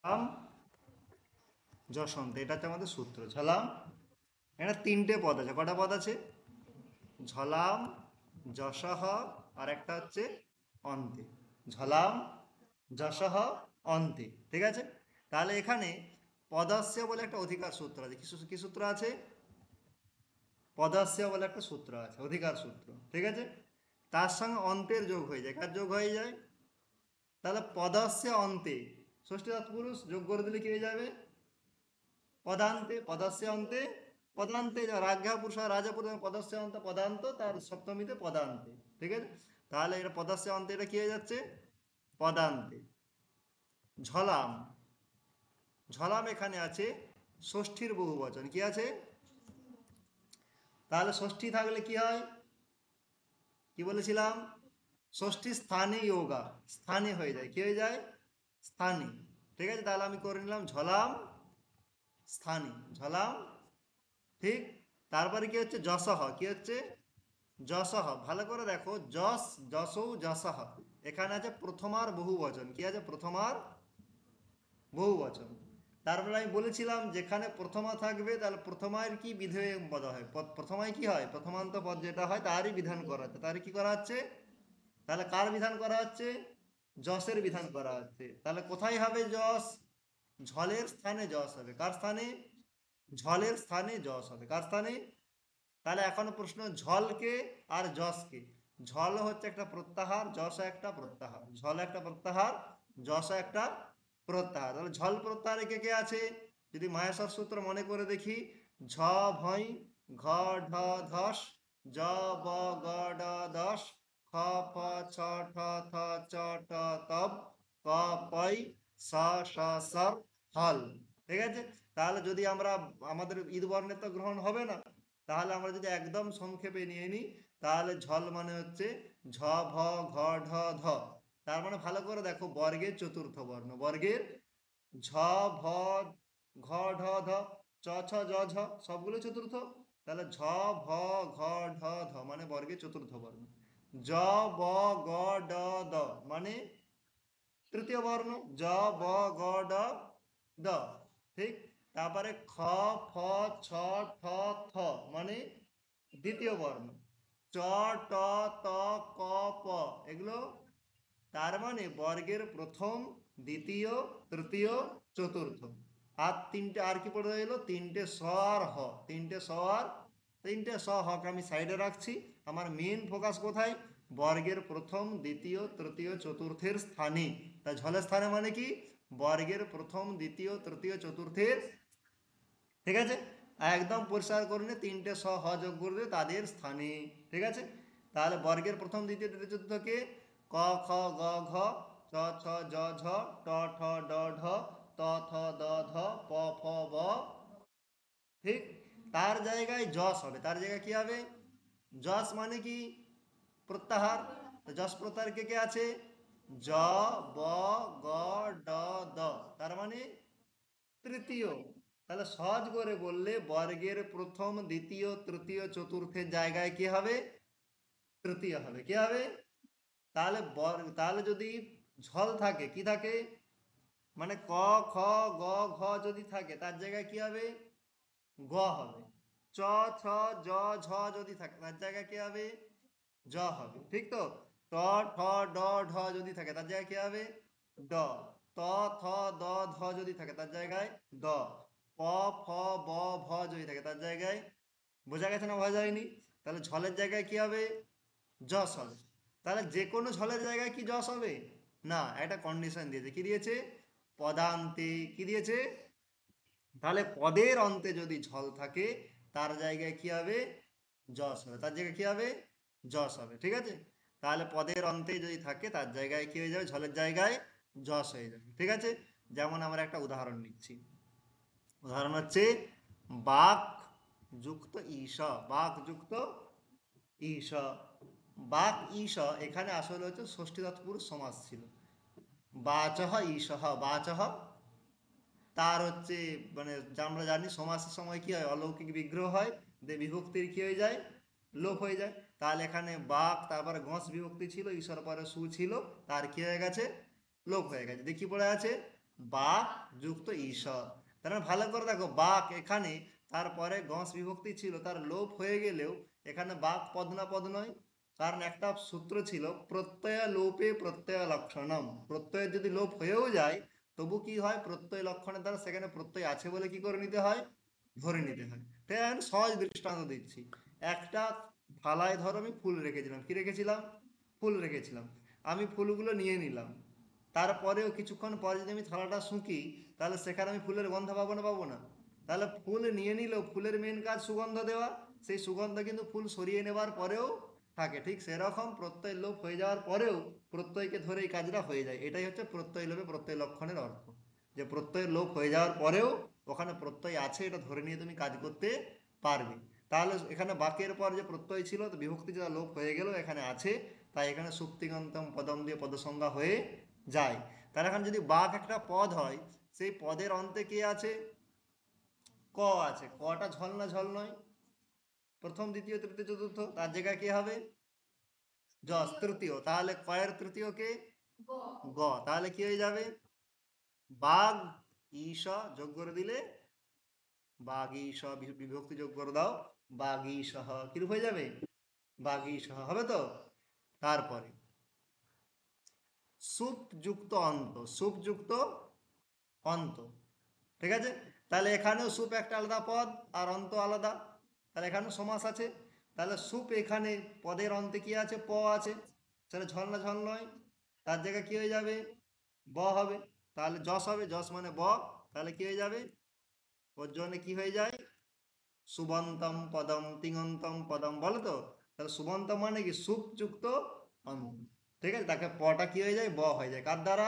ঝলাম যশন্ত, এটা হচ্ছে আমাদের সূত্র। ঝলাম, এটা তিনটে পদ আছে। কটা পদ আছে? ঝলাম, যশঃ, আর একটা হচ্ছে অন্তে। ঝলাম, যশঃ, অন্তে। ঠিক আছে? তাহলে এখানে পদস্য বলে একটা অধিকার সূত্র আছে। কি সূত্র আছে? পদস্য বলে একটা সূত্র আছে, অধিকার সূত্র। ঠিক আছে? তার সঙ্গে অন্তের যোগ হয়ে যায়। কার যোগ হয়ে যায়? তাহলে পদস্য অন্তে, ষষ্ঠী তৎপুরুষ যোগ করে দিলে কি হয়ে যাবে? পদান্তে। পদস্য অন্তে পদান্তে, রাজ্ঞা পুরুষ রাজা পুরুষ, পদস্য অন্ত পদান্ত, তার সপ্তমীতে পদান্তে। ঠিক আছে? তাহলে এটা পদস্য অন্তে, এটা কি হয়ে যাচ্ছে? পদান্তে। ঝলাম, ঝলাম এখানে আছে ষষ্ঠীর বহু বচন। কি আছে? তাহলে ষষ্ঠী থাকলে কি হয়? কি বলেছিলাম? ষষ্ঠী স্থানে যোগা, স্থানে হয়ে যায়। কি হয়ে যায়? স্থানে। ঠিক আছে? তাহলে আমি করে নিলাম ঝলাম স্থানে, ঝলাম। ঠিক। তারপরে কি হচ্ছে? যশঃ। কি হচ্ছে? যশঃ। ভালো করে দেখো, যশ, যশৌ, যশঃ, এখানে আছে প্রথমার বহু বচন। কি আছে? প্রথমার বহু বচন। তারপরে আমি বলেছিলাম যেখানে প্রথমা থাকবে তাহলে প্রথমায়ের কি বিধেয় পদ হয়? প্রথমায় কি হয়? প্রথমান্ত পদ যেটা হয় তারই বিধান করা হচ্ছে। তারই কি করা হচ্ছে? তাহলে কার বিধান করা হচ্ছে? যশের বিধান করা হচ্ছে। তাহলে কোথায় হবে যশ? ঝলের স্থানে যশ হবে। কার স্থানে? ঝলের স্থানে যশ হবে। কার স্থানে? তাহলে এখনো প্রশ্ন, ঝলকে আর যশকে। ঝল হচ্ছে একটা প্রত্যাহার, যশ একটা প্রত্যাহার। ঝল একটা প্রত্যাহার, যশ একটা প্রত্যাহার। তাহলে ঝল প্রত্যাহারে কে কে আছে? যদি মাহেশ্বর সূত্র মনে করে দেখি, ঝ ভৈ, ঘ ঢ ধস, জ ব গ ড দশ, খ ফ ছ ঠ থ চ ট তব, প পৈ, স স সর, হল। ঠিক আছে? তাহলে যদি আমরা, আমাদের ঈদ বর্ণের তো গ্রহণ হবে না, তাহলে আমরা যদি একদম সংক্ষেপে নিয়ে নিই, তাহলে ঝল মানে হচ্ছে ঝ ভ ঘ ঢ ধ। তার মানে ভালো করে দেখো, বর্গের চতুর্থ বর্ণ, বর্গের ঝ ভ ঘ ঢ ধ, চ ছ জ ঝ, সবগুলো চতুর্থ। তাহলে ঝ ভ ঘ ঢ ধ মানে বর্গের চতুর্থ বর্ণ। জ ব গ ড দ মানে তৃতীয় বর্ণ। জ ব গ ড দ। ঠিক। তারপরে খ ফ ছ ঠ থ মানে দ্বিতীয় বর্ণ। চ ট ত ক প এগুলো। তার মানে বর্গের প্রথম, দ্বিতীয়, তৃতীয়, চতুর্থ। আর তিনটে, আর কি পড়ে রইলো? তিনটে স আর হ। তিনটে স আর তিনটে স, হকে আমি সাইডে রাখছি। আমার মেন ফোকাস কোথায়? বর্গের প্রথম, দ্বিতীয়, তৃতীয়, চতুর্থের স্থানে। তা ঝলের স্থানে মানে কি? বর্গের প্রথম, দ্বিতীয়, তৃতীয়, চতুর্থের। ঠিক আছে? একদম পরিষ্কার করে নিয়ে তিনটে স হ যোগ করবে তাদের স্থানে। ঠিক আছে? তাহলে বর্গের প্রথম, দ্বিতীয়, তৃতীয়, চতুর্থকে ক খ গ ঘ, চ ছ জ ঝ, ট ঠ ড ঢ, ত থ দ ধ, প ফ ব। ঠিক। তার জায়গায় যশ হবে। তার জায়গায় কি হবে? যশ মানে কি? প্রত্যাহার। তো যশ প্রত্যাহার কে কে আছে? জ ব গ ড দ, তার মানে তৃতীয়। তাহলে সহজ করে বললে, বর্গের প্রথম, দ্বিতীয়, তৃতীয়, চতুর্থের জায়গায় কি হবে? তৃতীয় হবে। কি হবে? তাহলে তাহলে যদি ঝল থাকে, কি থাকে? মানে ক খ গ ঘ যদি থাকে, তার জায়গায় কি হবে? গ হবে। চ ছ জ ঝ যদি থাকে, তার জায়গায় কি হবে? জ হবে। ঠিক তো? ট ঠ ড ঢ যদি থাকে, তার জায়গায় কি হবে? ড। ত থ দ ধ যদি থাকে, তার জায়গায় দ। প ফ ব ভ যদি থাকে, তার জায়গায়। বোঝা গেছে না? বোঝা যায়নি? তাহলে ঝলের জায়গায় কি হবে? যশ হবে। তাহলে যে কোনো ঝলের জায়গায় কি যশ হবে? না, একটা কন্ডিশন দিয়েছে। কি দিয়েছে? পদান্তে। কি দিয়েছে? তাহলে পদের অন্তে যদি ঝল থাকে, তার জায়গায় কি হবে? যশ হবে। তার জায়গায় কি হবে? যশ হবে। ঠিক আছে? তাহলে পদের অন্তে যদি থাকে, তার জায়গায় কি হয়ে যাবে? ঝলের জায়গায় যশ হয়ে যাবে। ঠিক আছে? যেমন আমরা একটা উদাহরণ নিচ্ছি। উদাহরণ হচ্ছে বাক যুক্ত ঈশ। বাক যুক্ত ঈশ। বাক ঈশ, এখানে আসলে হচ্ছে ষষ্ঠী তৎপুরুষ সমাস ছিল। বাচহ ঈশহ, বাচহ। তার হচ্ছে, মানে আমরা জানি সমাসের সময় কি হয়? অলৌকিক বিগ্রহ হয়, দিয়ে বিভক্তির কি হয়ে যায়? লোপ হয়ে যায়। তাহলে এখানে বাক, তারপরে গস বিভক্তি ছিল, ঈশ্বর পরে সু ছিল, তার কি হয়ে গেছে? লোপ হয়ে গেছে। দেখি পড়ে আছে বাক যুক্ত ঈশ। তার ভালো করে দেখো, বাক এখানে তারপরে গস বিভক্তি ছিল, তার লোপ হয়ে গেলেও এখানে বাক পদ না পদ নয়। কারণ একটা সূত্র ছিল প্রত্যয় লোপে প্রত্যয় লক্ষণম, প্রত্যয়ের যদি লোপ হয়েও যায় তবু কি হয়, প্রত্যয় লক্ষণের দ্বারা সেখানে প্রত্যয় আছে বলে কি করে নিতে হয়, ধরে নিতে হয়। তাই আমি সহজ দৃষ্টান্ত দিচ্ছি। একটা থালায় ধরো আমি ফুল রেখেছিলাম, কি রেখেছিলাম, ফুল রেখেছিলাম। আমি ফুলগুলো নিয়ে নিলাম, তারপরেও কিছুক্ষণ পরে যদি আমি থালাটা শুঁকি, তাহলে সেখানে আমি ফুলের গন্ধ পাবো না, পাবো না? তাহলে ফুল নিয়ে নিলেও ফুলের মেন কাজ সুগন্ধ দেওয়া, সেই সুগন্ধ কিন্তু ফুল সরিয়ে নেবার পরেও থাকে। ঠিক সেরকম প্রত্যয় লোপ হয়ে যাওয়ার পরেও প্রত্যয়কে ধরে এই কাজটা হয়ে যায়। এটাই হচ্ছে প্রত্যয় লোপে প্রত্যয় লক্ষণের অর্থ, যে প্রত্যয় লোপ হয়ে যাওয়ার পরেও ওখানে প্রত্যয় আছে, এটা ধরে নিয়ে তুমি কাজ করতে পারবে। তাহলে এখানে বাক্যের পর যে প্রত্যয় ছিল, তো বিভক্তি যেটা লোপ হয়ে গেল এখানে আছে, তাই এখানে সুপ্তিগন্তম পদম দিয়ে পদসংজ্ঞা হয়ে যায়। তার এখন যদি বাঘ একটা পদ হয়, সেই পদের অন্তে কে আছে, ক আছে। কটা ঝল না ঝল নয়, প্রথম দ্বিতীয় তৃতীয় চতুর্থ, তার জায়গায় কে হবে, যশ তৃতীয়। তাহলে কয়ের তৃতীয় কে, গ। তাহলে কি হয়ে যাবে, বাঘ ঈশ যোগ করে দিলে, বাঘ ঈশ বিভক্তি যোগ করে দাও, বাঘ ঈশ কিরূপ হয়ে যাবে, বাঘ ঈশ হবে তো। তারপরে সুপ যুক্ত অন্ত, সুপ যুক্ত অন্ত, ঠিক আছে। তাহলে এখানেও সুপ একটা আলাদা পদ আর অন্ত আলাদা, তাহলে এখানেও সমাস আছে। তাহলে সুপ এখানে পদের অন্তে কি আছে, প আছে, সেটা ঝল না ঝল নয়, তার জায়গায় কি হয়ে যাবে, ব হবে। তাহলে যশ হবে, যশ মানে ব। তাহলে কি হয়ে যাবে, ওর জন্য কি হয়ে যায়, সুবন্তম পদম তিঙন্তম পদম, বলো তো। তাহলে সুবন্তম মানে কি, সুপ যুক্ত অন্ত, ঠিক আছে। তাকে পটা কি হয়ে যায়, ব হয়ে যায়, কার দ্বারা,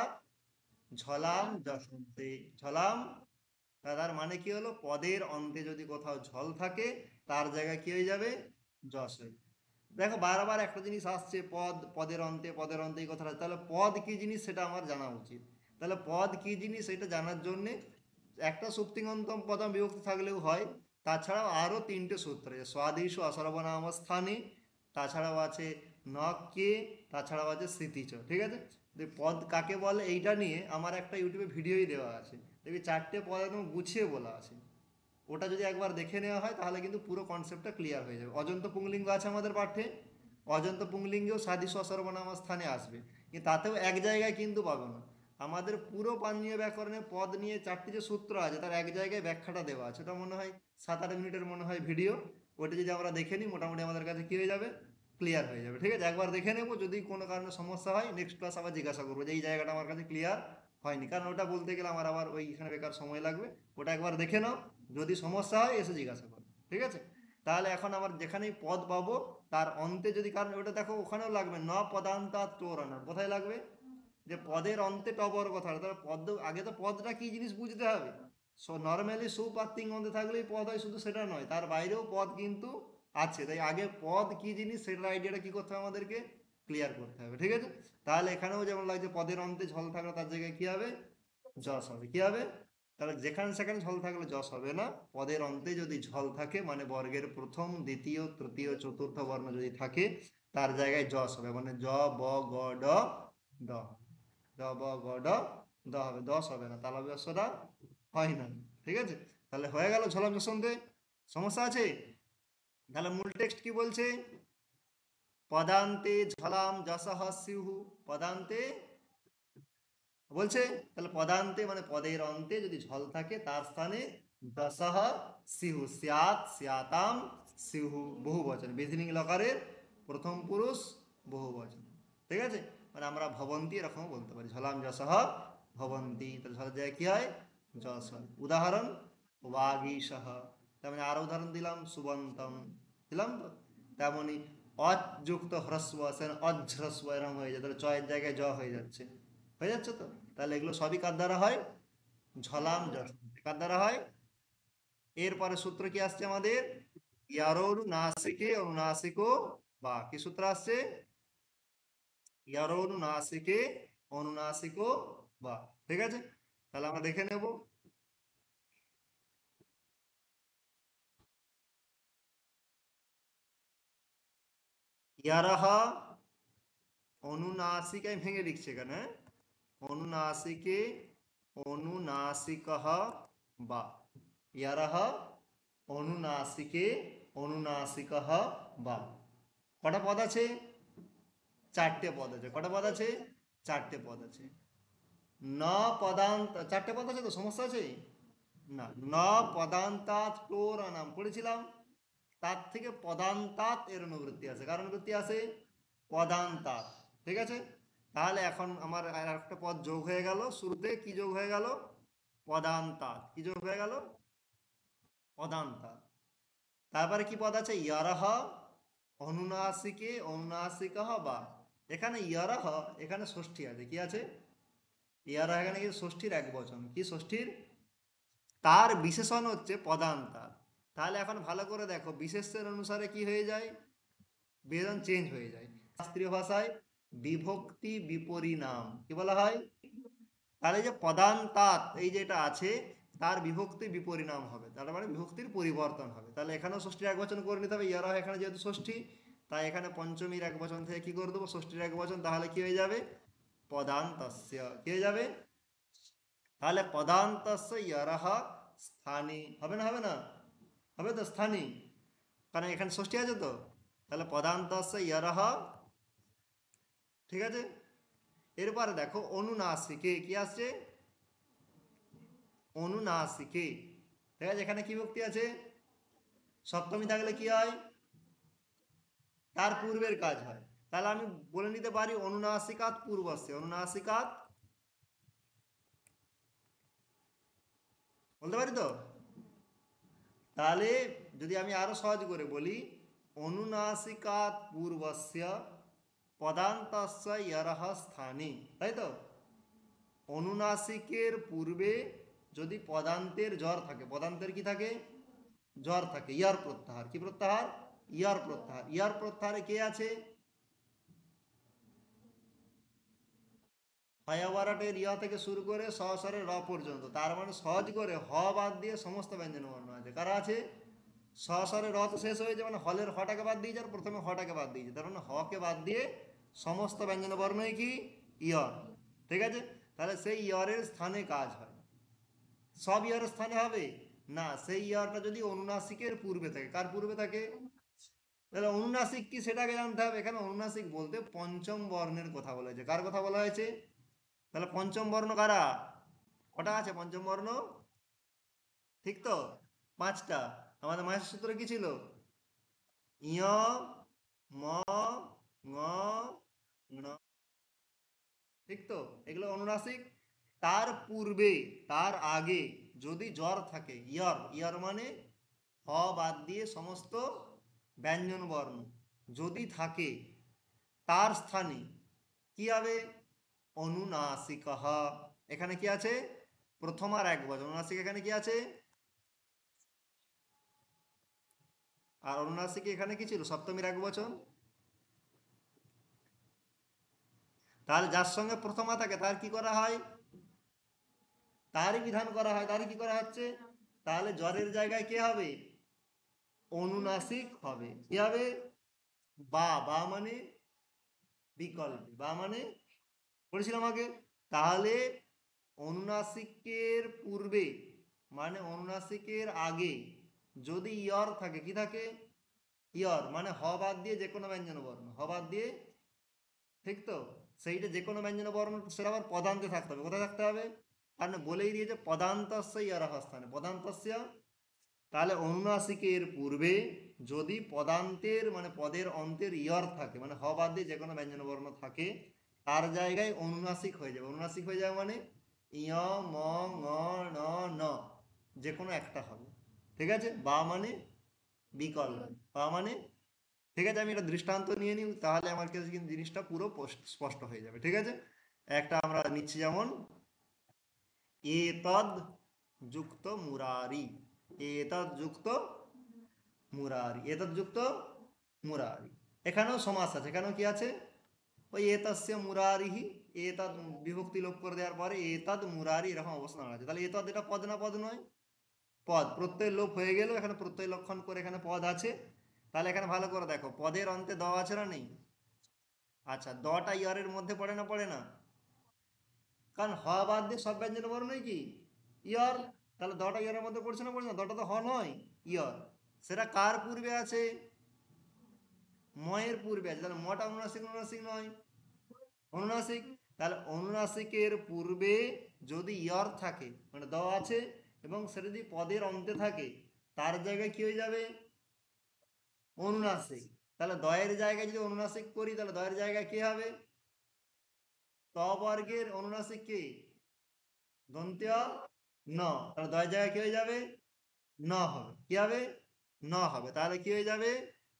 ঝলাম যশন্তে। ঝলাম, তার মানে কি হলো, পদের অন্তে যদি কোথাও ঝল থাকে তার জায়গায় কি হয়ে যাবে, যশ হয়ে যাবে। দেখো বারবার একটা জিনিস আসছে, পদ পদের অন্তে, পদের অন্তে এই কথাটা, তাহলে পদ কি জিনিস সেটা আমার জানা উচিত। তাহলে পদ কি জিনিস এটা জানার জন্যে একটা সুপ্তিঙ্গন্তম পদম বিভক্তি থাকলেও হয়, তাছাড়াও আরও তিনটে সূত্র আছে, স্বাদিশু অসর্বনাম স্থানে, তাছাড়াও আছে নকে, তাছাড়াও আছে স্মৃতিচ, ঠিক আছে। তো পদ কাকে বলে এইটা নিয়ে আমার একটা ইউটিউবে ভিডিওই দেওয়া আছে, দেখবি চারটে পদ একদম গুছিয়ে বলা আছে। ওটা যদি একবার দেখে নেওয়া হয় তাহলে কিন্তু পুরো কনসেপ্টটা ক্লিয়ার হয়ে যাবে। অজন্ত পুংলিঙ্গ আছে আমাদের পাঠ্যে, অজন্ত পুংলিঙ্গেও সাদি সসর্বনাম স্থানে আসবে, কিন্তু তাতেও এক জায়গায় কিন্তু পাবে না। আমাদের পুরো পাণিনীয় ব্যাকরণে পদ নিয়ে চারটি যে সূত্র আছে তার এক জায়গায় ব্যাখ্যাটা দেওয়া আছে, ওটা মনে হয় 7-8 মিনিটের মনে হয় ভিডিও। ওটা যদি আমরা দেখে নিই মোটামুটি আমাদের কাছে কী হয়ে যাবে, ক্লিয়ার হয়ে যাবে, ঠিক আছে। একবার দেখে নেবো, যদি কোনো কারণে সমস্যা হয় নেক্সট ক্লাস আবার জিজ্ঞাসা করবো যে এই জায়গাটা আমার কাছে ক্লিয়ার হয়নি, কারণ ওটা বলতে গেলে আমার আবার ওইখানে বেকার সময় লাগবে। ওটা একবার দেখে নাও, যদি সমস্যা হয় এসে জিজ্ঞাসা করো, ঠিক আছে। তাহলে এখন আমার যেখানেই পদ পাবো তার অন্তে যদি, কারণ ওটা দেখো ওখানেও লাগবে ন পদান্তা তোরণা, কোথায় লাগবে, যে পদের অন্তে টবর কথা, তাহলে পদ আগে তো পদটা কি জিনিস বুঝতে হবে। নর্মালি সুপাত্তিং অন্তে থাকলেই পদ হয় শুধু সেটা নয়, তার বাইরেও পদ কিন্তু আছে, তাই আগে পদ কি জিনিস সেটার আইডিয়াটা কি করতে হবে আমাদেরকে, ক্লিয়ার করতে হবে, ঠিক আছে। তাহলে এখানেও যেমন লাগছে পদের অন্তে ঝল থাকলে তার জায়গায় কি হবে, যশ হবে, কি হবে, তাহলে যেখানে সেখানে ঝল থাকলে যশ হবে না। পদের অন্তে যদি ঝল থাকে মানে বর্গের প্রথম দ্বিতীয় তৃতীয় চতুর্থ বর্ণ যদি থাকে তার জায়গায় যশ হবে, মানে জ ব গ ড ড, জ ব গ ড দ হবে, দশ হবে না, তাহলে ব্যবসাটা হয় না, ঠিক আছে। তাহলে হয়ে গেল ঝলাম যশন্তে, সমস্যা আছে। তাহলে মূল টেক্সট কি বলছে, পদান্তে ঝলাম যশঃ স্যুঃ, পদান্তে বলছে, তাহলে পদান্তে মানে পদের অন্তে যদি ঝল থাকে তার স্থানে দশহ সিহু, স্যাৎ স্যাতাম সিহু, বহু বচন, বিধিলিঙ্গ লকারের প্রথম পুরুষ বহু বচন, ঠিক আছে। মানে আমরা ভবন্তি এরকম বলতে পারি, ঝলাম যশহ ভবন্তি, তাহলে ঝলের জায়গায় কি হয়, যশ হয়। উদাহরণ ওয়াগীশহ, তার মানে আরো উদাহরণ দিলাম সুবন্তম, দিলাম তো। তেমনি অযুক্ত হ্রস্ব সেন অঝ্রস্ব এরকম হয়ে যায়, তাহলে চয়ের জায়গায় জ হয়ে যাচ্ছে, হয়ে যাচ্ছে তো। তাহলে এগুলো সবই কার দ্বারা হয়, ঝলাম যশন্তে, কার দ্বারা হয়। এরপরে সূত্র কি আসছে আমাদের, ইয়ারোরু নাসিকে অনুনাসিকো বা, কি সূত্র আসছে, ইয়ারোরু নাসিকে অনুনাসিকো বা, ঠিক আছে। তাহলে আমরা দেখে নেব, ইয়ারাহা অনুনাসিকায় ভেঙে লিখছে এখানে, হ্যাঁ? অনুনাসিকে অনুনাসিকঃ বা, ইয়ারহ অনুনাসিকে অনুনাসিকঃ বা। কটা পদ আছে? চারটে পদ আছে। কটা পদ আছে? চারটে পদ আছে। ন পদান্ত, চারটে পদ আছে তো, সমস্যা আছে না? ন পদান্তাৎ টোর নাম পড়েছিলাম, তার থেকে পদান্তাৎ এর অনুবৃত্তি আছে। কার অনুবৃত্তি আছে? পদান্তাৎ। ঠিক আছে, তাহলে এখন আমার আর একটা পদ যোগ হয়ে গেল। শুরুতে কি যোগ হয়ে গেল? পদান্তাৎ। কি যোগ হয়ে গেল? পদান্তাৎ। তারপরে কি পদ আছে? ইয়ারহ অনুনাসিকে অনুনাসিকঃ বা। এখানে ইয়ারহ, এখানে ষষ্ঠী আছে। কি আছে? ইয়ারহ এখানে কি ষষ্ঠীর এক বচন। কি ষষ্ঠীর? তার বিশেষণ হচ্ছে পদান্তাৎ। তাহলে এখন ভালো করে দেখো, বিশেষের অনুসারে কি হয়ে যায়? বিশেষণ চেঞ্জ হয়ে যায়। শাস্ত্রীয় ভাষায় বিভক্তি বিপরিণাম কি বলা হয়? তাহলে যে পদান্তাৎ এই যেটা আছে, তার বিভক্তি বিপরিণাম হবে, তার মানে বিভক্তির পরিবর্তন হবে। তাহলে এখানেও ষষ্ঠীর এক বচন করে নিতে হবে। ইয়ারা এখানে যেহেতু ষষ্ঠী, তাই এখানে পঞ্চমীর এক বচন থেকে কি করে দেবো? ষষ্ঠীর এক বচন। তাহলে কি হয়ে যাবে? পদান্তস্য। কি হয়ে যাবে? তাহলে পদান্তস্য ইয়ারাহ স্থানী হবে না? হবে না? হবে তো, স্থানী, কারণ এখানে ষষ্ঠী আছে তো। তাহলে পদান্তস্য ইয়ারাহ। ঠিক আছে, এরপরে দেখো অনুনাসিকে কি আসছে? অনুনাসিকে। ঠিক আছে, এখানে কি ভক্তি আছে? সপ্তমী থাকলে কি হয়? তার পূর্বের কাজ হয়। তাহলে আমি বলে নিতে পারি অনুনাসিকাত পূর্বস্য। অনুনাসিকাত বলতে পারি তো? তাহলে যদি আমি আরো সহজ করে বলি, অনুনাসিকাত পূর্বস্য পদান্তস্য ইয়ারহ স্থানে, তাই তো? অনুনাসিকের পূর্বে যদি পদান্তের জ্বর থাকে, পদান্তের কি থাকে? জ্বর থাকে। ইয়ার প্রত্যাহার। কি প্রত্যাহার? ইয়ার প্রত্যাহার। ইয়ার প্রত্যাহারে কে আছে? হয়াবরাটের ইয়া থেকে শুরু করে সহস্বরের র পর্যন্ত, তার মানে সহজ করে হ বাদ দিয়ে সমস্ত ব্যঞ্জন বর্ণ আছে। কারা আছে? সহস্বরের র তো শেষ হয়েছে, মানে হলের হটাকে বাদ দিয়েছে, আর প্রথমে হটাকে বাদ দিয়েছে, তার মানে হকে বাদ দিয়ে সমস্ত ব্যঞ্জন বর্ণই কি? ইয়র। ঠিক আছে, তাহলে সেই ইয়রের স্থানে কাজ হয়। সব ইয়রের স্থানে হবে না, সেই ইয়রটা যদি অনুনাসিকের পূর্বে থাকে। কার পূর্বে থাকে? তাহলে অনুনাসিক কি সেটাকে জানতে হবে। এখানে অনুনাসিক বলতে পঞ্চম বর্ণের কথা বলা হয়েছে। কার কথা বলা হয়েছে? তাহলে পঞ্চম বর্ণ কারা? কটা আছে পঞ্চম বর্ণ? ঠিক তো, পাঁচটা। আমাদের মাহের সূত্র কি ছিল? ইয়, ম, ঙ, ণ। ঠিক তো, এগুলো অনুনাসিক। তার পূর্বে, তার আগে যদি জ্বর থাকে, ইয়ার, ইয়ার মানে হ বাদ দিয়ে সমস্ত ব্যঞ্জন বর্ণ যদি থাকে, তার স্থানে কি হবে? অনুনাসিকঃ। এখানে কি আছে? প্রথম আর এক বচন। অনুনাসিক এখানে কি আছে? আর অনুনাসিক এখানে কি ছিল? সপ্তমীর এক বচন। তাহলে যার সঙ্গে প্রথমা থাকে তার কি করা হয়? তারই বিধান করা হয়। তারই কি করা হচ্ছে? তাহলে জ্বরের জায়গায় কে হবে? অনুনাসিক হবে। কি হবে? বা, বা মানে বিকল্প, বা মানে পড়েছিলাম আগে। তাহলে অনুনাসিকের পূর্বে মানে অনুনাসিকের আগে যদি ইয়র থাকে, কি থাকে? ইয়র মানে হ বাদ দিয়ে যে কোনো ব্যঞ্জন বর্ণ, হ বাদ দিয়ে। ঠিক তো, সেইটা যে কোনো ব্যঞ্জন বর্ণ, সেটা আবার পদান্তে থাকতে হবে। কোথায় থাকতে হবে? কারণ বলেই দিয়েছে পদান্তস্য ইয়ারহ স্থানে, পদান্তস্য। তাহলে অনুনাসিকের পূর্বে যদি পদান্তের মানে পদের অন্তের ইয়র থাকে, মানে হ বাদ দিয়ে যে কোনো ব্যঞ্জন বর্ণ থাকে, তার জায়গায় অনুনাসিক হয়ে যাবে। অনুনাসিক হয়ে যাবে মানে ইয়, ম, ঙ, ণ, ন, যে কোনো একটা হবে। ঠিক আছে, বা মানে বিকল্প, বা মানে। ঠিক আছে, আমি একটা দৃষ্টান্ত নিয়ে নিই, তাহলে আমার কাছে কিন্তু জিনিসটা পুরো স্পষ্ট হয়ে যাবে। ঠিক আছে, একটা আমরা নিচ্ছি, যেমন এতদ যুক্ত মুরারি। এতদ যুক্ত মুরারি। এতদ যুক্ত মুরারি। এখানেও সমাস আছে। এখানেও কি আছে? ওই এতস্য মুরারিহি। এতদ বিভক্তি লোপ করে দেওয়ার পরে এতদ মুরারি এরকম অবস্থান আছে। তাহলে এতদ এটা পদ না পদ নয়? পদ। প্রত্যয় লোপ হয়ে গেল, এখানে প্রত্যয় লক্ষণ করে এখানে পদ আছে। তাহলে এখানে ভালো করে দেখো, পদের অন্তে দ আছে না নেই? আচ্ছা, দটা ইয়ারের মধ্যে পড়ে না? পড়ে না? কারণ হ বাদ দিয়ে সব ব্যঞ্জন বর্ণই কি ইয়র। তাহলে দটা ইয়রের মধ্যে পড়ছে না পড়ছে না? দটা তো হ নয়, ইয়র। সেটা কার পূর্বে আছে? ময়ের পূর্বে আছে। তাহলে মটা অনুনাসিক অনুনাসিক নয়, অনুনাসিক। তাহলে অনুনাসিকের পূর্বে যদি ইয়র থাকে মানে দ আছে এবং সেটা যদি পদের অন্তে থাকে, তার জায়গায় কি হয়ে যাবে? অনুনাসিক। তাহলে দয়ের জায়গায় যদি অনুনাসিক করি তাহলে দয়ের জায়গায় কি হবে? ত বর্গের অনুনাসিক কি? দন্ত্য ন। তাহলে দয়ের জায়গায় কি হয়ে যাবে? ন হবে। কি হবে? ন হবে। তাহলে কি হয়ে যাবে?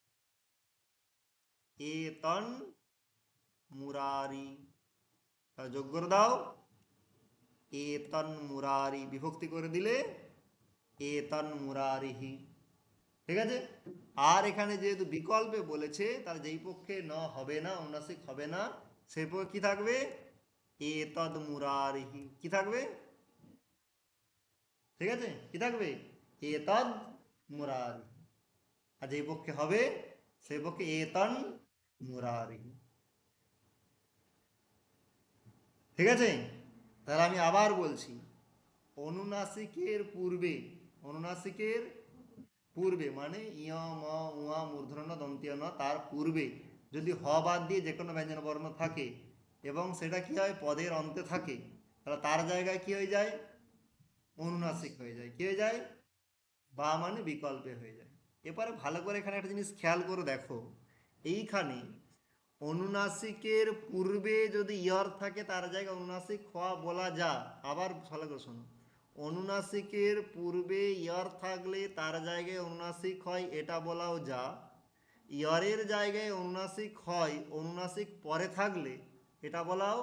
এতন মুরারি। তাহলে যোগ করে দাও, এতন মুরারি বিভক্তি করে দিলে এতন মুরারিহি। ঠিক আছে। আর এখানে যেহেতু বিকল্পে বলেছে, তাহলে যেই পক্ষে ন হবে না, অনুনাসিক হবে না, সেই পক্ষে কি থাকবে? এতদ মুরারিহি। কি থাকবে? ঠিক আছে, কি থাকবে? এতদ মুরারি। আর যেই পক্ষে হবে সেই পক্ষে এতন মুরারিহি। ঠিক আছে। তাহলে আমি আবার বলছি, অনুনাসিকের পূর্বে, অনুনাসিকের পূর্বে মানে ইয় ম উয়া মূর্ধন্য দন্তীয় ন, তার পূর্বে যদি হ বাদ দিয়ে যে কোনো ব্যঞ্জন বর্ণ থাকে এবং সেটা কি হয়? পদের অন্তে থাকে, তাহলে তার জায়গায় কি হয়ে যায়? অনুনাসিক হয়ে যায়। কি হয়ে যায়? বা মানে বিকল্পে হয়ে যায়। এবারে ভালো করে এখানে একটা জিনিস খেয়াল করে দেখো, এইখানে অনুনাসিকের পূর্বে যদি ইয়র থাকে তার জায়গায় অনুনাসিক হওয়া বলা যা। আবার ভালো করে শোনো, অনুনাসিকের পূর্বে ইয়র থাকলে তার জায়গায় অনুনাসিক হয় এটা বলাও যা। ইয়রের জায়গায় অনুনাসিক হয় অনুনাসিক পরে থাকলে এটা বলাও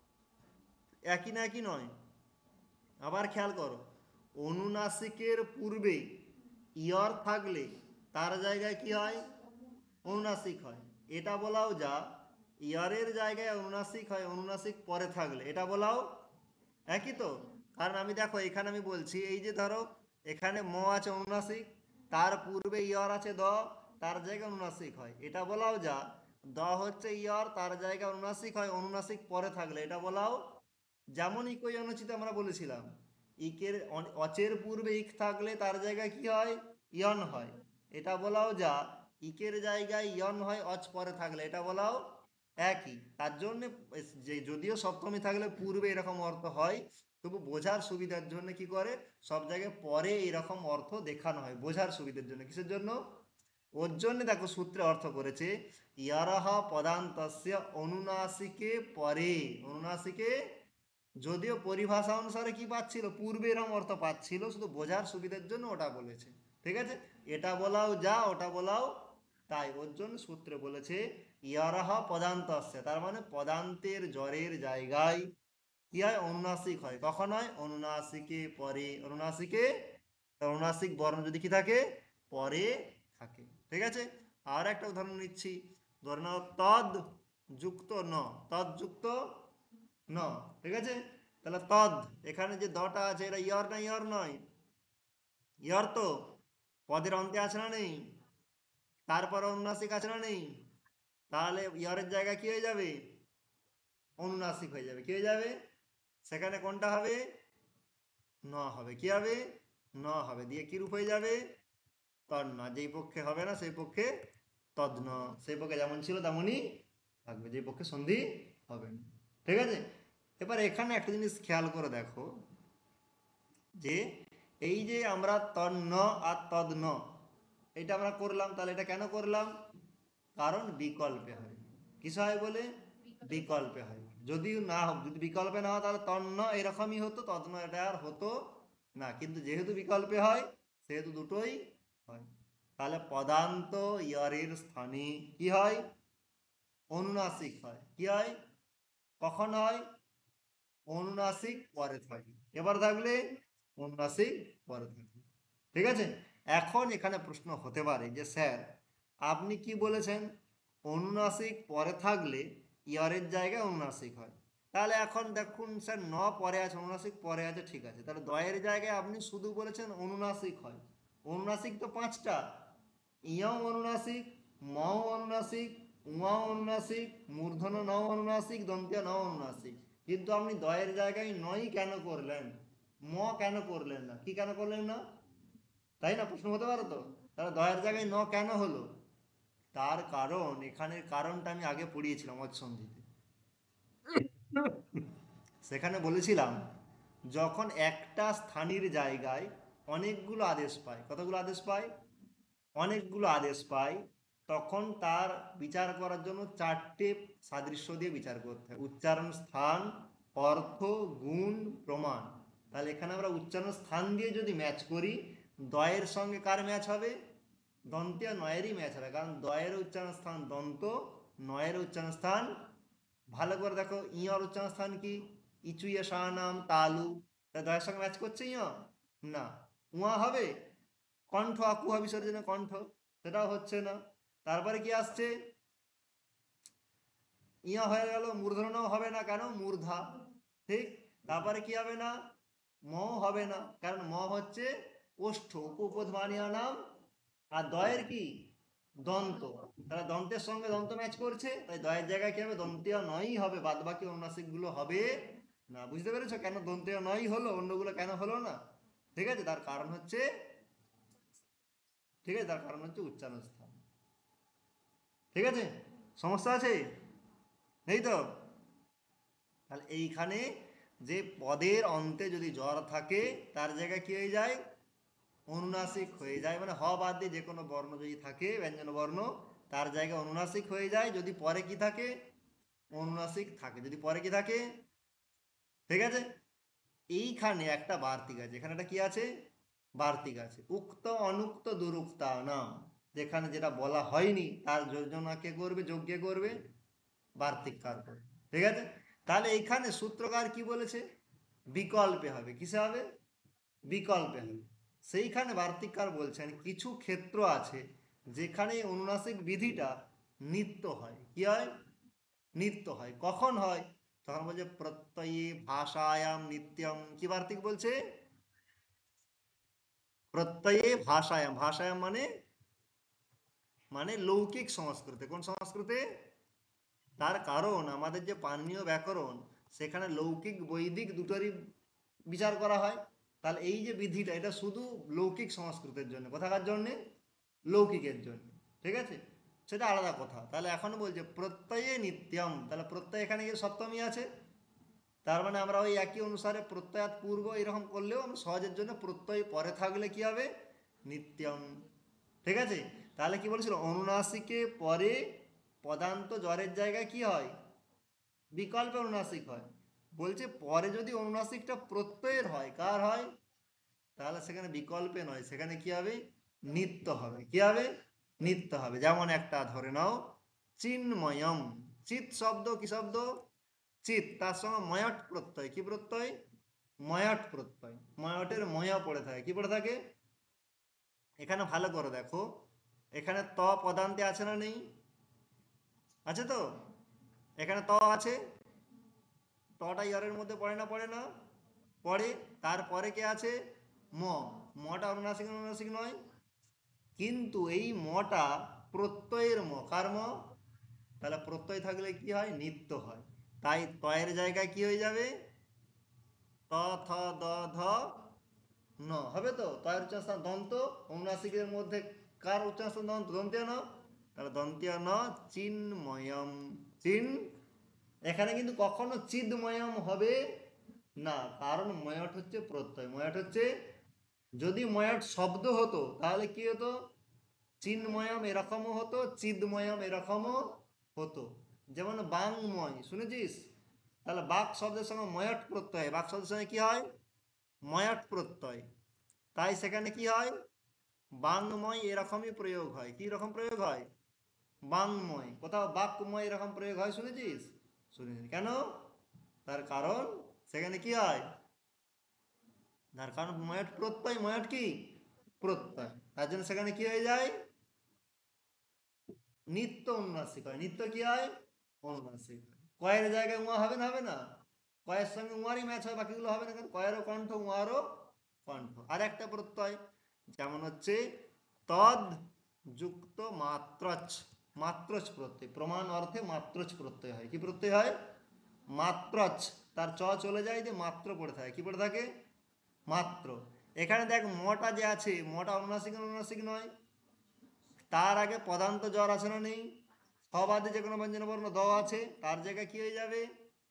একই না একই নয়? আবার খেয়াল করো, অনুনাসিকের পূর্বে ইয়র থাকলে তার জায়গায় কি হয়? অনুনাসিক হয় এটা বলাও যা। ইয়ারের জায়গায় অনুনাসিক হয় অনুনাসিক পরে থাকলে এটা বলাও একই তো। কারণ আমি দেখো এখানে আমি বলছি, এই যে ধরো এখানে ম আছে অনুনাসিক, তার পূর্বে ইয়র আছে দ, তার জায়গায় অনুনাসিক হয় এটা বলাও যা। দ হচ্ছে ইয়র, তার জায়গায় অনুনাসিক হয় অনুনাসিক পরে থাকলে এটা বলাও। যেমন ইকই অনুচিত আমরা বলেছিলাম, ইকের অচের পূর্বে ইক থাকলে তার জায়গায় কি হয়? ইয়ন হয় এটা বলাও যা। ইকের জায়গায় ইয়ন হয় অচ পরে থাকলে এটা বলাও একই। তার জন্য যে যদিও সপ্তমী থাকলে পূর্বে এরকম অর্থ হয়, তবু বোঝার সুবিধার জন্য কি করে সব জায়গায় পরে এরকম অর্থ দেখানো হয় বোঝার সুবিধার জন্য। কিসের জন্য? ওর জন্য দেখো সূত্রে অর্থ করেছে ইয়ারাহ পদান্তস্য অনুনাসিকে পরে। অনুনাসিকে যদিও পরিভাষা অনুসারে কি পাচ্ছিল? পূর্বে এরকম অর্থ পাচ্ছিল, শুধু বোঝার সুবিধার জন্য ওটা বলেছে। ঠিক আছে। এটা বলাও যা, ওটা বলাও তাই। ওর জন্য সূত্রে বলেছে ইয়ারাহ পদান্তস্য, তার মানে পদান্তের জ্বরের জায়গায় কি হয়? অনুনাসিক হয়। কখন হয়? অনুনাসিকে পরে। অনুনাসিকে, অনুনাসিক বর্ণ যদি কি থাকে? পরে থাকে। ঠিক আছে। আর একটা উদাহরণ নিচ্ছি, ধরে নাও তদ যুক্ত ন। তদ যুক্ত ন। ঠিক আছে। তাহলে তদ, এখানে যে দটা আছে এটা ইয়র না ইয়র নয়? ইয়র তো। পদের অন্তে আছে না নেই? তারপর অনুনাসিক আছে না নেই? তাহলে ইয়রের জায়গা কি হয়ে যাবে? অনুনাসিক হয়ে যাবে। কি হয়ে যাবে? সেখানে কোনটা হবে? ন হবে। কি হবে? ন হবে। দিয়ে কি রূপ হয়ে যাবে? তন্ন। যেই পক্ষে হবে না সেই পক্ষে তদ্ন। সেই পক্ষে যেমন ছিল তেমনই থাকবে, যে পক্ষে সন্ধি হবে না। ঠিক আছে। এবার এখানে একটা জিনিস খেয়াল করে দেখো, যে এই যে আমরা তন্ন আর তদ্ন এটা আমরা করলাম, তাহলে এটা কেন করলাম? কারণ বিকল্পে হয়। কিস হয় বলে? বিকল্পে হয়। যদি না হোক, যদি বিকল্পে না হয় তাহলে তন্ন এরকমই হতো, তদ্ন এটা আর হতো না। কিন্তু যেহেতু বিকল্পে হয় সেহেতু দুটোই হয়। তাহলে পদান্ত ইয়ারের স্থানে কি হয়? অনুনাসিক হয়। কি হয়? কখন হয়? অনুনাসিক পরে থাকে। এবার থাকলে অনুনাসিক পরে থাকে। ঠিক আছে। এখন এখানে প্রশ্ন হতে পারে যে স্যার আপনি কি বলেছেন? অনুনাসিক পরে থাকলে ইয়ারের জায়গায় অনুনাসিক হয়। তাহলে এখন দেখুন স্যার, ন পরে আছে অনুনাসিক পরে আছে, ঠিক আছে। তাহলে দয়ের জায়গায় আপনি শুধু বলেছেন অনুনাসিক হয়। অনুনাসিক তো পাঁচটা, ইয়ং অনুনাসিক, মও অনুনাসিক, উয়াও অনুনাসিক, মূর্ধন্য ন অনুনাসিক, দন্ত্য ন অনুনাসিক। কিন্তু আপনি দয়ের জায়গায় নই কেন করলেন, ম কেন করলেন না, কি কেন করলেন না? তাই না, প্রশ্ন হতে পারে তো। তাহলে দয়ের জায়গায় ন কেন হলো? তার কারণ, এখানের কারণটা আমি আগে পড়িয়েছিলাম অচ্ছন্দিতে। সেখানে বলেছিলাম যখন একটা স্থানীয় জায়গায় অনেকগুলো আদেশ পায়, কতগুলো আদেশ পায়, অনেকগুলো আদেশ পায়, তখন তার বিচার করার জন্য চারটে সাদৃশ্য দিয়ে বিচার করতে হয়: উচ্চারণ, স্থান, অর্থ, গুণ, প্রমাণ। তাহলে এখানে আমরা উচ্চারণ স্থান দিয়ে যদি ম্যাচ করি, দয়ের সঙ্গে কার ম্যাচ হবে? দন্তীয় নয়েরই ম্যাচ হবে, কারণ দয়ের উচ্চারণ স্থান দন্ত, নয়ের উচ্চারণ স্থান, ভালো করে দেখো, ইয়র উচ্চারণ স্থান কি? ইচুইয়া শাহনাম তালু, তা দয়ের সঙ্গে ম্যাচ করছে ইয়? না। উয়া হবে? কণ্ঠ, আকুহা বিসর্জনে কণ্ঠ, সেটাও হচ্ছে না। তারপরে কি আসছে? ইয়া হয়ে গেল, মূর্ধন্যও হবে না, কেন? মূর্ধা। ঠিক। তারপরে কি হবে না? ম হবে না, কারণ ম হচ্ছে ওষ্ঠ, উপধ্মানীয় নাম। আর দয়ের কি? দন্ত। তাহলে দন্তের সঙ্গে দন্ত ম্যাচ করছে, তাই দয়ের জায়গায় কি হবে? দন্তীয় নয়ই হবে, বাদ বাকি অনুনাসিক গুলো হবে না। বুঝতে পেরেছো কেন দন্তীয় নয়ই হলো, অন্যগুলো কেন হলো না? ঠিক আছে, তার কারণ হচ্ছে, ঠিক আছে, তার কারণ হচ্ছে উচ্চারণ স্থান। ঠিক আছে, সমস্যা আছে? এই তো। তাহলে এইখানে যে পদের অন্তে যদি জ্বর থাকে, তার জায়গায় কি হয়ে যায়? অনুনাসিক হয়ে যায়, মানে হ বাদ দিয়ে যে কোনো বর্ণ যদি থাকে, ব্যঞ্জন বর্ণ, তার জায়গায় অনুনাসিক হয়ে যায় যদি পরে কি থাকে? অনুনাসিক থাকে, যদি পরে কি থাকে। ঠিক আছে। এইখানে একটা বার্তিক আছে, এখানে একটা কি আছে? বার্তিক আছে। উক্ত অনুক্ত দুরুক্তা নাম, যেখানে যেটা বলা হয়নি তার যোজনা কে করবে, যোগ্য করবে? বার্তিককার করবে। ঠিক আছে। তাহলে এইখানে সূত্রকার কি বলেছে? বিকল্পে হবে। কিসে হবে? বিকল্পে হবে। সেইখানে বার্তিককার বলছেন কিছু ক্ষেত্র আছে যেখানে অনুনাসিক বিধিটা নিত্য হয়। কি হয়? নিত্য হয়। কখন হয়? তখন বলছে প্রত্যয়ে ভাষায়াম নিত্যম। কি বার্তিক বলছে? প্রত্যয়ে ভাষায়াম। ভাষায়াম মানে, মানে লৌকিক সংস্কৃতে। কোন সংস্কৃতে? তার কারণ আমাদের যে পাণিনীয় ব্যাকরণ, সেখানে লৌকিক বৈদিক দুটোরই বিচার করা হয়। তাহলে এই যে বিধিটা, এটা শুধু লৌকিক সংস্কৃতের জন্য। কোথাকার জন্য? লৌকিকের জন্য। ঠিক আছে, সেটা আলাদা কথা। তাহলে এখন বলছে প্রত্যয়ে নিত্যম, তাহলে প্রত্যয় এখানে গিয়ে সপ্তমী আছে। তার মানে আমরা ওই একই অনুসারে প্রত্যয়াত পূর্ব এরকম করলেও আমরা সহজের জন্য প্রত্যয় পরে থাকলে কি হবে? নিত্যম। ঠিক আছে। তাহলে কি বলছিল, অনুনাসিকে পরে পদান্ত জ্বরের জায়গায় কি হয়? বিকল্পে অনুনাসিক হয়। বলছে পরে যদি অনুনাসিকটা প্রত্যয়ের হয়, কার হয়? তাহলে সেখানে বিকল্পে নয়, সেখানে কি হবে? নিত্য হবে। কি হবে? নিত্য হবে। যেমন একটা ধরে নাও, চিন্ময়ম। চিত শব্দ কি শব্দ? চিত, তার সঙ্গে ময়ট প্রত্যয়। কি প্রত্যয়? ময়ট প্রত্যয়। ময়টের ময়া পড়ে থাকে। কি পড়ে থাকে? এখানে ভালো করে দেখো, এখানে ত পদান্তে আছে না নেই? আছে তো। এখানে ত আছে, তটা ইয়ারের মধ্যে পড়ে না, পড়ে না? পড়ে। তারপরে কে আছে? ম। মটা অনুনাসিক, অনুনাসিক নয়। কিন্তু এই মটা প্রত্যয়ের ম। কার ম? তাহলে প্রত্যয় থাকলে কি হয়? নিত্য হয়। তাই তয়ের জায়গায় কি হয়ে যাবে? ত থ দ ধ ন হবে তো। তয়ের উচ্চারণ দন্ত, অনুনাসিকের মধ্যে কার উচ্চারণ দন্ত? দন্তীয় ন। তাহলে দন্তীয় ন চিন্ময়ম। চিন, এখানে কিন্তু কখনো চিদময়ম হবে না, কারণ ময়ট হচ্ছে প্রত্যয়। ময়ট হচ্ছে, যদি ময়ট শব্দ হতো তাহলে কি হতো? চিন্ময়ম এরকমও হতো, চিদময়ম এরকমও হতো। যেমন বাংময় শুনেছিস? তাহলে বাক শব্দের সঙ্গে ময়ট প্রত্যয়, বাক শব্দের সঙ্গে কি হয়? ময়ট প্রত্যয়। তাই সেখানে কি হয়? বাংময় এরকমই প্রয়োগ হয়। কি রকম প্রয়োগ হয়? বাংময়। কোথাও বাক্যময় এরকম প্রয়োগ হয় শুনেছিস? শুনিনি। কেন? তার কারণ সেখানে কি হয়? তার কারণ ময়ট প্রত্যয়। ময়ট কি? প্রত্যয়। তার জন্য সেখানে কি হয়ে যায়? নিত্য অনুনাসিক হয়। নিত্য কি হয়? অনুনাসিক হয়। কয়ের জায়গায় উয়া হবে না? হবে না? কয়ের সঙ্গে উয়ারই ম্যাচ হয়, বাকিগুলো হবে না। কারণ কয়েরও কণ্ঠ, উয়ারও কণ্ঠ। আর একটা প্রত্যয়, যেমন হচ্ছে তদ যুক্ত মাত্রচ। মাত্রচ প্রত্যয়, প্রমাণ অর্থে মাত্রচ প্রত্যয় হয়। কি প্রত্যয় হয়? মাত্রচ। তার চ চলে যায়, দিয়ে মাত্র পড়ে থাকে, কি পড়ে থাকে? মাত্র। এখানে দেখ মটা যে আছে, মটা অনুনাসিক অনুনাসিক নয়, তার আগে পদান্ত জ্বর আছে না নেই? সবাদে যে কোনো ব্যঞ্জন বর্ণ দ আছে, তার জায়গায় কি হয়ে যাবে?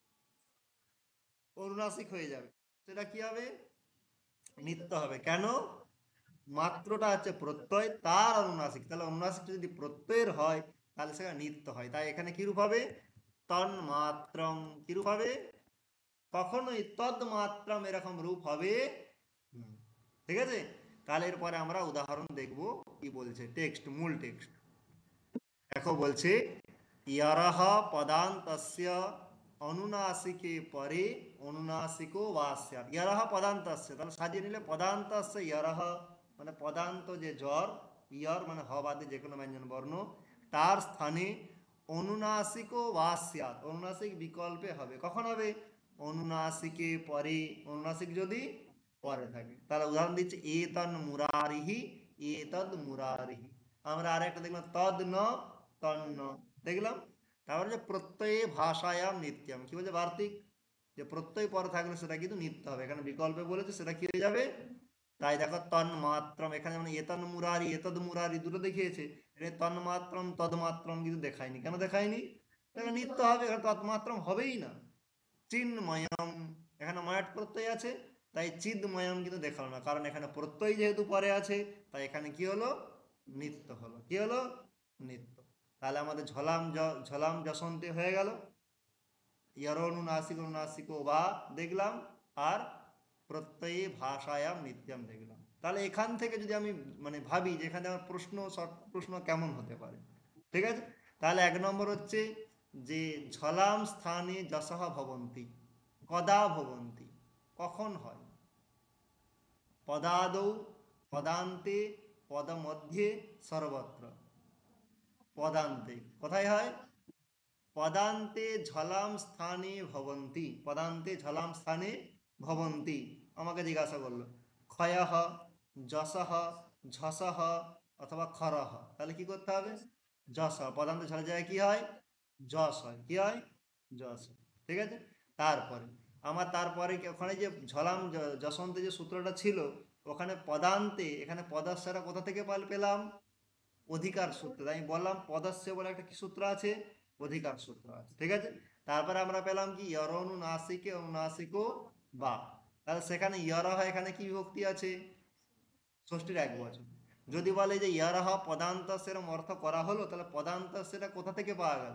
অনুনাসিক হয়ে যাবে। সেটা কি হবে? নিত্য হবে। কেন? মাত্রটা হচ্ছে প্রত্যয়, তার অনুনাসিক, তাহলে অনুনাসিক যদি প্রত্যয়ের হয় তাহলে সেটা নিত্য হয়। তাই এখানে কি রূপ হবে? তন্মাত্রম। কি রূপ হবে? কখনোই তদ্মাত্রম এরকম রূপ হবে না। ঠিক আছে? তাহলে এরপরে আমরা উদাহরণ দেখব কি বলছে টেক্সট, মূল টেক্সট। দেখো বলছে ইয়ারহ পদান্তস্য অনুনাসিকে পরে অনুনাসিকো বাস্যাৎ। ইয়ারহ পদান্তস্য, তাহলে সাজিয়ে নিলে পদান্তস্য ইয়ারহ মানে পদান্ত যে জ্বর, ইয়ার মানে হ বাদে যে কোনো ব্যঞ্জন বর্ণ, তার স্থানে অনুনাসিকো বাস্যাৎ, অনুনাসিক বিকল্পে হবে। কখন হবে? অনুনাসিকে পরে, অনুনাসিক যদি পরে থাকে। তাহলে উদাহরণ দিচ্ছে এতন মুরারিহি, এতদ মুরারিহি। আমরা আর একটা দেখলাম তদ ন তন্ন, দেখলাম। তারপরে যে প্রত্যয়ে ভাষায়াম নিত্যম, কি বলছে বার্তিক? যে প্রত্যয় পরে থাকলে সেটা কিন্তু নিত্য হবে, এখানে বিকল্পে বলেছে সেটা কি হয়ে যাবে? তাই দেখো তন্মাত্রম, এখানে যেমন এতন মুরারি এতদ মুরারি দুটো দেখিয়েছে, এটা তন্মাত্রম তদমাত্রম কিন্তু দেখায়নি। কেন দেখায়নি? এটা নিত্য হবে, এখানে তৎমাত্রম হবেই না। চিন্ময়ম, এখানে ময়াট প্রত্যয় আছে, তাই চিদময়ম কিন্তু দেখালো না, কারণ এখানে প্রত্যয় যেহেতু পরে আছে, তাই এখানে কি হলো? নিত্য হলো। কি হলো? নিত্য। তাহলে আমাদের ঝলাম যশন্তে হয়ে গেল, ইয়ারনুনাসিক বা দেখলাম, আর প্রত্যয়ে ভাষায়াম নিত্যম দেখলাম। তাহলে এখান থেকে যদি আমি মানে ভাবি যে এখানে আমার প্রশ্ন, শর্ট প্রশ্ন কেমন হতে পারে, ঠিক আছে? তাহলে এক নম্বর হচ্ছে যে ঝলাম স্থানে যশঃ ভবন্তি, কদা ভবন্তি, কখন হয়? পদাদৌ, পদান্তে, পদমধ্যে, সর্বত্র। পদান্তে কোথায় হয়? পদান্তে ঝলাম স্থানে ভবন্তি, পদান্তে ঝলাম স্থানে ভবন্তি। আমাকে জিজ্ঞাসা করলো ক্ষয়ঃ, যশঃ, ঝসঃ অথবা খরঃ, তাহলে কি করতে হবে? যশ, পদান্তে ঝলের জায়গায় কি হয়? যশ হয়। কি হয়? যশ হয়। ঠিক আছে? তারপরে তারপরে ওখানে যে ঝলাম যশন্তে যে সূত্রটা ছিল, ওখানে পদান্তে, এখানে পদার্থটা কোথা থেকে পেলাম? অধিকার সূত্র। তাই আমি বললাম পদস্য বলে একটা কি সূত্র আছে? অধিকার সূত্র আছে। ঠিক আছে? তারপরে আমরা পেলাম কি ইয়র অনুনাসিকে অনুনাসিকো বা, তাহলে সেখানে ইয়রহ এখানে কি বিভক্তি আছে? ষষ্ঠীর এক বচন। যদি বলে যে ইয়ারহ পদান্তস্যের অর্থ করা হলো, তাহলে পদান্তস্যটা কোথা থেকে পাওয়া গেল?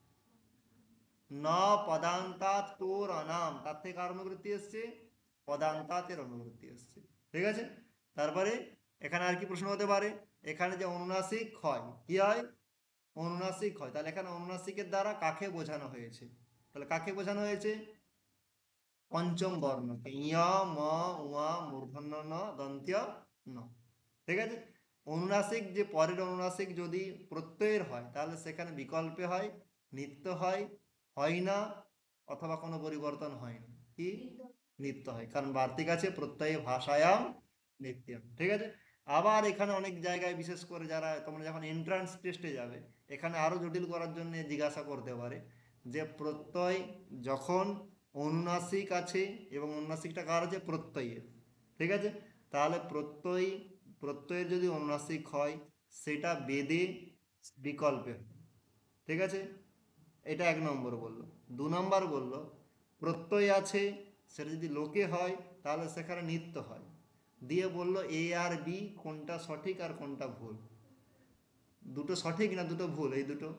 ন পদান্তাৎ তোর অনাম, তার থেকে কার অনুবৃত্তি এসছে? পদান্তাতের অনুবৃত্তি এসছে। ঠিক আছে? তারপরে এখানে আর কি প্রশ্ন হতে পারে? এখানে যে অনুনাসিক হয়, কি হয়? অনুনাসিক হয়, তাহলে এখানে অনুনাসিকের দ্বারা কাকে বোঝানো হয়েছে? তাহলে কাকে বোঝানো হয়েছে? পঞ্চম বর্ণকে, ইয় ম উয়া মূর্ধন্য ন দন্ত্য ন। ঠিক আছে? অনুনাসিক যে পরের অনুনাসিক যদি প্রত্যয়ের হয় তাহলে সেখানে বিকল্পে হয়, নিত্য হয়, হয় না, অথবা কোনো পরিবর্তন হয় না, কি? নিত্য হয়, কারণ বার্তিক আছে প্রত্যয়ে ভাষায়াম নিত্যম। ঠিক আছে? আবার এখানে অনেক জায়গায়, বিশেষ করে যারা তোমরা যখন এন্ট্রান্স টেস্টে যাবে, এখানে আরো জটিল করার জন্য জিজ্ঞাসা করতে পারে যে প্রত্যয় যখন অনুনাসিক আছে এবং অনুনাসিকটা কার আছে? প্রত্যয়ের। ঠিক আছে? তাহলে প্রত্যয়ের যদি অনুনাসিক হয় সেটা বেদে বিকল্পে হয়। ঠিক আছে? এটা এক নম্বর বললো। দু নম্বর বললো প্রত্যয় আছে, সেটা যদি লোকে হয় তাহলে সেখানে নিত্য হয়। দিয়ে বললো এ আর বি কোনটা সঠিক আর কোনটা ভুল? দুটো সঠিক না দুটো ভুল? এই দুটো,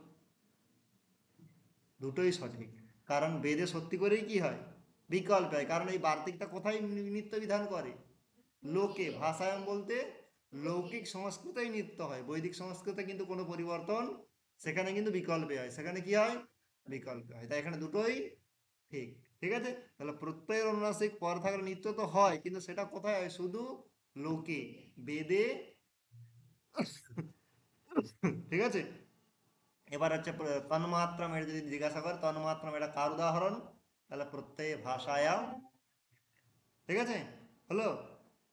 দুটোই সঠিক। কারণ বেদে সত্যি করেই কি হয়? বিকল্প হয়। কারণ এই বার্তিকটা কোথায় নিত্য বিধান করে? লোকে। ভাষায়ন বলতে লৌকিক সংস্কৃতেই নিত্য হয়, বৈদিক সংস্কৃতে কিন্তু কোনো পরিবর্তন, সেখানে কিন্তু বিকল্পে হয়। সেখানে কি হয়? বিকল্পে হয়। তাই এখানে দুটোই ঠিক। ঠিক আছে? তাহলে প্রত্যয়ের অনুনাসিক পর থাকলে নিত্য তো হয়, কিন্তু সেটা কোথায় হয়? শুধু লোকে, বেদে। ঠিক আছে? এবার হচ্ছে তন্মাত্রম, এটা যদি জিজ্ঞাসা করে তন্মাত্রম এটা কার উদাহরণ? তাহলে প্রত্যয়ে ভাষায়াম। ঠিক আছে? হলো?